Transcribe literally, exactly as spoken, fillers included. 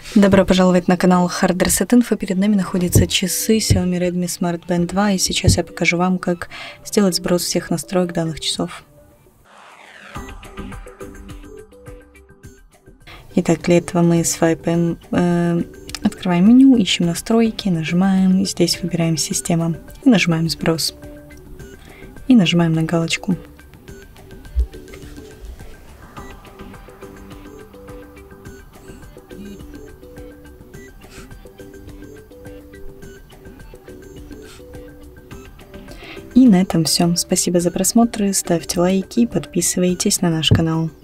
Добро пожаловать на канал Hard Reset Info. Перед нами находятся часы Xiaomi Redmi Smart Band два, и сейчас я покажу вам, как сделать сброс всех настроек данных часов. Итак, для этого мы свайпаем, э, открываем меню, ищем настройки, нажимаем, здесь выбираем система и нажимаем сброс. И нажимаем на галочку. И на этом все. Спасибо за просмотр, ставьте лайки, подписывайтесь на наш канал.